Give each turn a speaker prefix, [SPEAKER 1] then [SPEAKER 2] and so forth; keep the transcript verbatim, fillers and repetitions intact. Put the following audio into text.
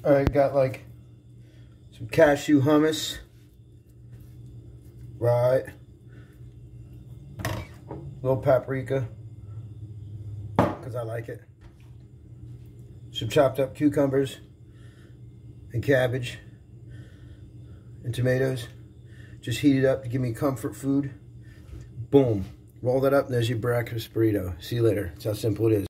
[SPEAKER 1] Alright, got like some cashew hummus. Right. Little paprika, because I like it. Some chopped up cucumbers and cabbage and tomatoes. Just heat it up to give me comfort food. Boom. Roll that up and there's your breakfast burrito. See you later. That's how simple it is.